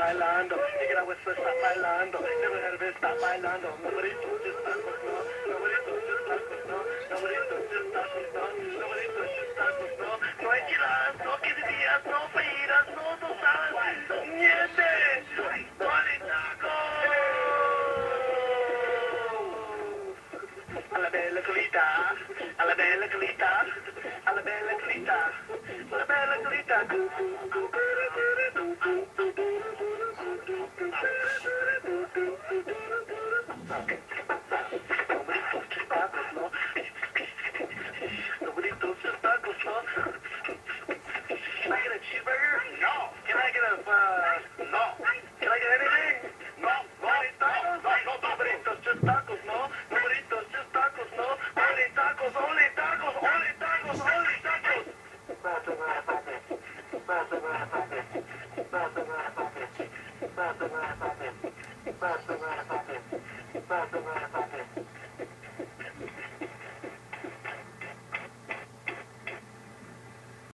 bailando. Chica la West está bailando. Never heard of it, stop bailando. Nobody touches tacos, no. Nobody touches tacos, no. Nobody touches tacos, no. Nobody touches tacos, no. No hay giras, no quesadillas, no fajitas, no tostadas. Niente. No hay tacos. A la bella colita, a la bella colita, a la bella colita, a la bella colita.